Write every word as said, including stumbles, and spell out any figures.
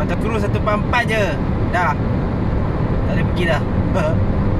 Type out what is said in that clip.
Macam cruise satu empat je. Dah. Tak boleh pergi dah.